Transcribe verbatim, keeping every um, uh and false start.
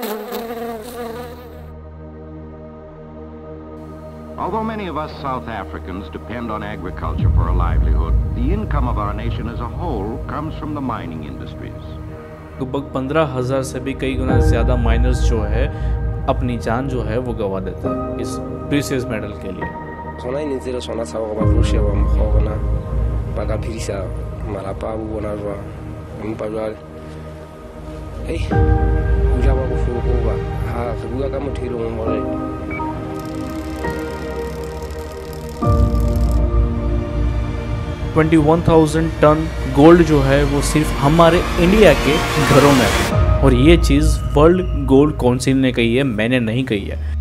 Although many of us South Africans depend on agriculture for a livelihood, the income of our nation as a whole comes from the mining industries. लगभग पंद्रह हजार से भी कई गुना ज़्यादा miners जो है अपनी जान जो है वो गवा देते हैं इस प्रीशियस मेटल के लिए। Sona inizira sona sawa kwa rushe wa mkhona baka phirisa malapa a bona jwa mpa jwa hey o ja ba go fuko ba ha re bua ka mothelo mo re इक्कीस हज़ार ton gold जो है वो सिर्फ हमारे India के घरों में है और ये चीज़ वर्ल्ड गोल्ड काउंसिल ने कही है, मैंने नहीं कही है।